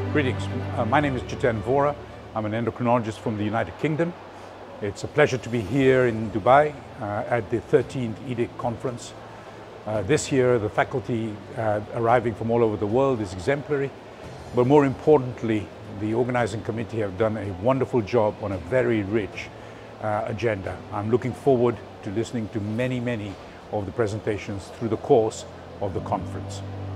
Greetings. My name is Jiten Vora. I'm an endocrinologist from the United Kingdom. It's a pleasure to be here in Dubai at the 13th EDEC conference. This year, the faculty arriving from all over the world is exemplary, but more importantly, the organizing committee have done a wonderful job on a very rich agenda. I'm looking forward to listening to many of the presentations through the course of the conference.